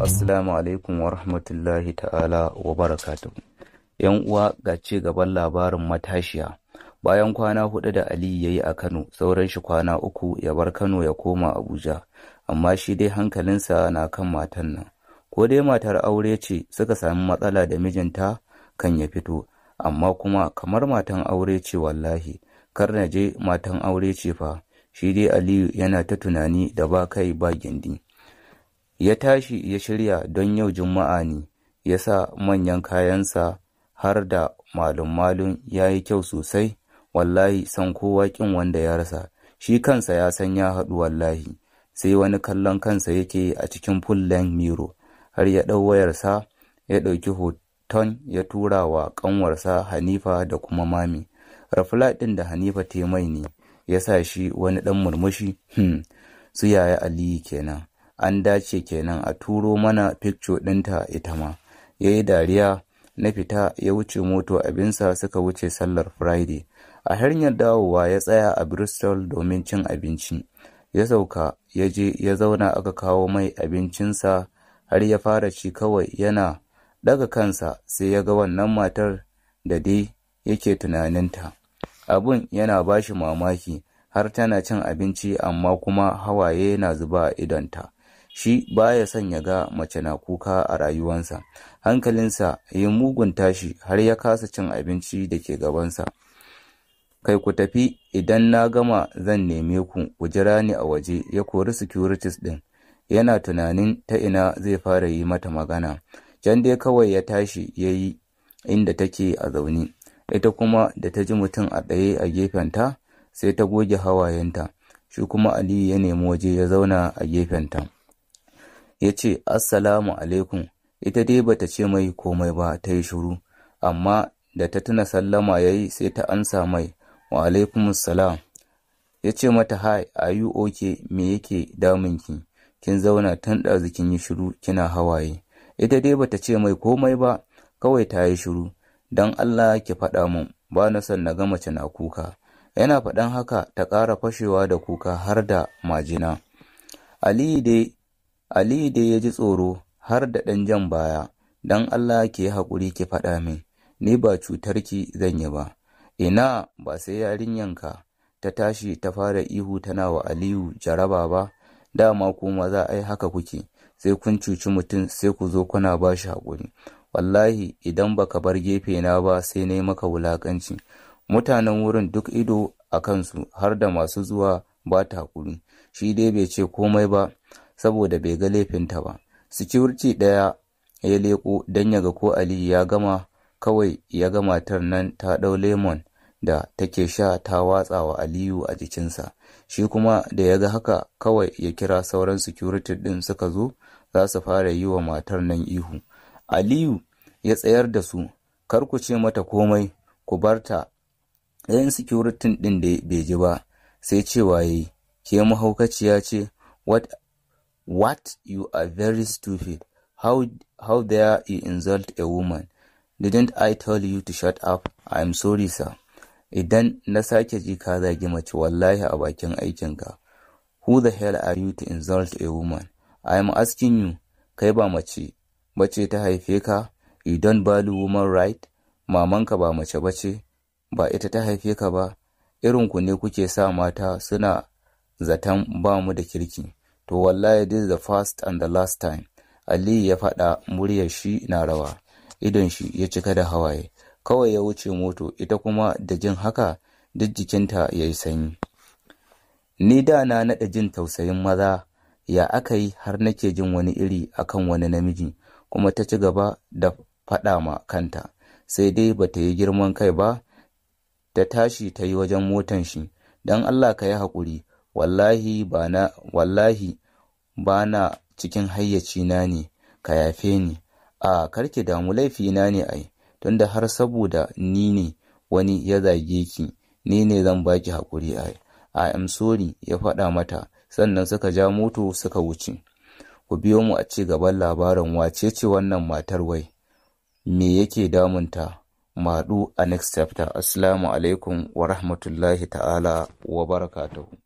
Assalamu alaikum wa rahmatullahi ta'ala wa barakatuhu. ‘Yan uwa, ga ci gaban labarin matashiya. Bayan kwana 4 da Ali ya yi a Kano, sauran shi kwana 3 ya bar Kano ya koma Abuja. Amma shi dai hankalinsa na kan matan nan. Ko dai matar aure ce suka sami matsala da mijinta kan ya fito, amma kuma kamar matan aure ce wallahi, kar na je matan aure ce fa. Shi dai Aliyu yana ta tunani da ba kai ba gindi. Ya tashi ya shirya don yau Juma'a ne, ya sa manyan kayansa har da malum-malum ya yi kyau sosai, wallahi san kowa kin wanda ya rasa, shi kansa ya san ya haɗu wallahi, sai wani kallon kansa yake a cikin full-length mirror, har ya ɗau wayarsa ya ɗauki hoton ya tura wa ƙanwarsa Hanifa da kuma Mami. Reply ɗin da Hanifa ta mai ne, ya sa shi wani ɗan murmushi, su yaya Aliyu kenan. An dace kenan a turo mana picture ɗinta ita ma. Ya yi dariya, na fita ya wuce moto abinsa suka wuce sallar Friday. A hanyar dawowa ya tsaya a Bristol domin cin abinci. Ya sauka, ya je ya zauna aka kawo mai abincinsa har ya fara ci kawai yana daga kansa sai ya ga wannan matar da dai yake tunaninta. Abun yana ba shi mamaki har tana cin abinci amma kuma hawaye na zuba a idonta. Shi baya son ya ga mace na kuka a rayuwansa. Hankalinsa ya mugun tashi har ya kasa cin abinci da ke gabansa. Kai ku tafi, idan na gama zan neme ku jira ni a waje, ya kori securities ɗin. Yana tunanin ta ina zai fara yi mata magana. Can dai kawai ya tashi ya yi inda take a zaune. Ita kuma da ta ji mutum a tsaye a gefenta sai ta goge hawayenta. Shi kuma Aliyu ya nemi waje ya zauna a gefenta. Ya ce, Assalamu alaikum, ita dai bata ce mai komai ba, ta yi shiru, amma da ta tuna sallama ya yi sai ta ansa mai, wa alaikumussalam. Ya ce mata, hi, are you okay, me yake damunki? Kin zauna tun ɗazu kin yi shiru kina hawaye. Ita dai bata ce mai komai ba, kawai ta yi shiru, don Allah ki faɗa mun, ba na son na ga mace na kuka. Yana faɗan haka ta ƙara fashewa da kuka har da majina. Aliyu dai ya ji tsoro har da ɗan jan baya, don Allah ki yi haƙuri ki faɗa min, ni ba cutarki zan yi ba. Ina ba sai yarinyanka ta tashi ta fara ihu tana wa Aliyu jaraba ba, dama ku maza ai haka kuke, sai kun cuci mutum sai ku zo kuna ba shi haƙuri. Wallahi idan baka bar gefe na ba sai na yi maka wulaƙanci. Mutanen wurin duk ido a kansu har da masu zuwa ba ta haƙuri. Shi dai bai ce komai ba, saboda bai ga laifinta ba. Security ɗaya ya leƙo don ya ga ko Aliyu ya gama, kawai ya ga matar nan ta ɗau lemon da take sha ta watsa wa Aliyu a jikinsa. Shi kuma da ya ga haka kawai ya kira sauran security ɗin suka zo za su fara yi wa matar nan ihu. Aliyu ya tsayar da su, kar ku ce mata komai, ku bar ta. Ɗayan security ɗin da bai ji ba, sai cewa yayi, ke mahaukaciya ce, What? You are very stupid. How dare you insult a woman? Didn't I tell you to shut up? I'm sorry, sir. Idan na sake ji ka zagi mace wallahi a bakin aikinka. Who the hell are you to insult a woman? I am asking you, kai ba mace bace ta haife ka? You don't value woman right? Mamanka ba mace bace? Ba ita ta haife ka ba? Irinku ne kuke sa mata suna zaton ba mu da kirki. To wallahi this is the first and the last time. Aliyu ya faɗa, muryar shi na rawa. Idon shi ya cika da hawaye. Kawai ya wuce moto, ita kuma da jin haka duk jikinta ya yi sanyi. Ni da na naɗa jin tausayin maza, ya aka yi har nake jin wani iri akan wani namiji, kuma ta ci gaba da faɗa ma kanta. Sai dai bata yi girman kai ba, ta tashi ta yi wajen motan shi. Don Allah ka yi haƙuri. Wallahi ba na cikin hayyacina ne, ka yafe ni. Karki damu, laifina ne ai, tunda har saboda ni ne wani ya zage ki, ni ne zan baki haƙuri ai. I am sorry, ya faɗa mata, sannan suka ja moto suka wuce. Ku biyo mu a ci gaban labarin wace ce wannan matar wai, me yake damunta? Maɗu a next chapter. Assalamu alaikum wa rahmatullahi ta'ala wa barakatuhu.